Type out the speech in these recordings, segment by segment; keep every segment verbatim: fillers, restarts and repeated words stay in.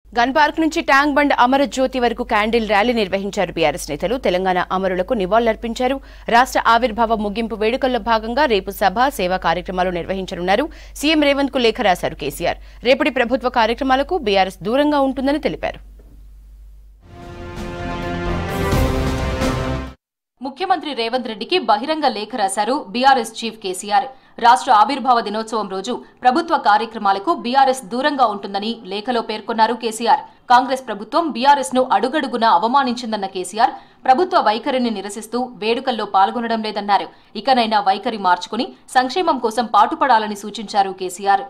Gun Park నుంచి Tank Bund Amarajyothi వరకు candle rally నిర్వహించారు బీఆర్ఎస్ నేతలు. తెలంగాణ అమరులకు నివాళులర్పించారు. రాష్ట్ర ఆవిర్భావ ముగింపు వేడుకల్లో భాగంగా రేపు సభ, సేవా కార్యక్రమాలు నిర్వహించనున్నారు. సీఎం రేవంత్ కు లేఖ రాశారు కేసీఆర్. రేపటి ప్రభుత్వ కార్యక్రమాలకు బీఆర్ఎస్ దూరంగా ఉంటుందని తెలిపారు. ముఖ్యమంత్రి రేవంత్ రెడ్డికి బహిరంగ లేఖ రాశారు బీఆర్ఎస్ చీఫ్ కేసీఆర్. రాష్ట్ర ఆవిర్భావ దినోత్సవం రోజు ప్రభుత్వ కార్యక్రమాలకు బీఆర్ఎస్ దూరంగా ఉంటుందని లేఖలో పేర్కొన్నారు కేసీఆర్. కాంగ్రెస్ ప్రభుత్వం బీఆర్ఎస్ ను అడుగడుగునా అవమానించిందన్న కేసీఆర్ ప్రభుత్వ వైఖరిని నిరసిస్తూ వేడుకల్లో పాల్గొనడం లేదన్నారు. ఇకనైనా వైఖరి మార్చుకుని సంక్షేమం కోసం పాటుపడాలని సూచించారు కేసీఆర్.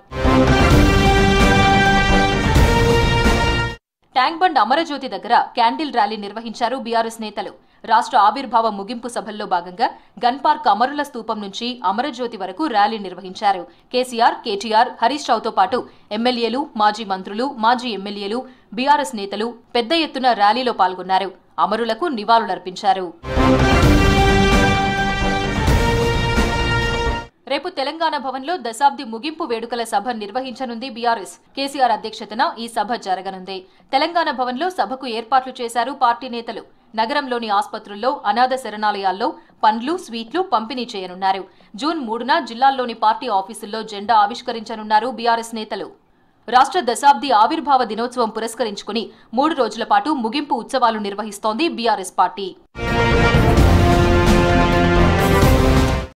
ట్యాంక్ బండ్ అమరజ్యోతి దగ్గర క్యాండిల్ ర్యాలీ నిర్వహించారు బీఆర్ఎస్ నేతలు. రాష్ట్ర ఆవిర్భావ ముగింపు సభల్లో భాగంగా గన్ పార్క్ అమరుల స్తూపం నుంచి అమరజ్యోతి వరకు ర్యాలీ నిర్వహించారు. కేసీఆర్, కేటీఆర్, హరీష్ రావుతో పాటు ఎమ్మెల్యేలు, మాజీ మంత్రులు, మాజీ ఎమ్మెల్యేలు, బీఆర్ఎస్ నేతలు పెద్ద ఎత్తున ర్యాలీలో పాల్గొన్నారు. అమరులకు నివాళులర్పించారు. రేపు తెలంగాణ భవన్లో దశాబ్ది ముగింపు వేడుకల సభ నిర్వహించనుంది బీఆర్ఎస్. కేసీఆర్ అధ్యక్షతన ఈ సభ జరగనుంది. తెలంగాణ భవన్లో సభకు ఏర్పాట్లు చేశారు పార్టీ నేతలు. నగరంలోని ఆసుపత్రుల్లో, అనాథ శరణాలయాల్లో పండ్లు, స్వీట్లు పంపిణీ చేయనున్నారు. జూన్ మూడున జిల్లాల్లోని పార్టీ ఆఫీసుల్లో జెండా ఆవిష్కరించనున్నారు బీఆర్ఎస్ నేతలు. రాష్ట్ర దశాబ్ది ఆవిర్భావ దినోత్సవం పురస్కరించుకుని మూడు రోజుల పాటు ముగింపు ఉత్సవాలు నిర్వహిస్తోంది బీఆర్ఎస్ పార్టీ.